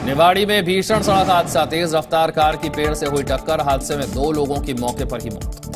निवाड़ी में भीषण सड़क हादसा, तेज रफ्तार कार की पेड़ से हुई टक्कर, हादसे में 2 लोगों की मौके पर ही मौत।